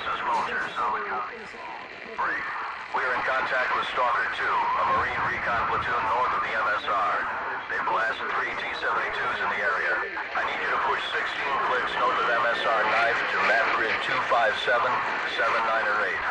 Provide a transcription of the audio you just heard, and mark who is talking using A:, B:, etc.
A: This is Vulture, solid copy. Brief. We are in contact with Stalker 2, a Marine recon platoon north of the MSR. They blasted 3 T-72s in the area. I need you to push 16 clicks north of MSR knife to map grid 257, 7, 9, or 8.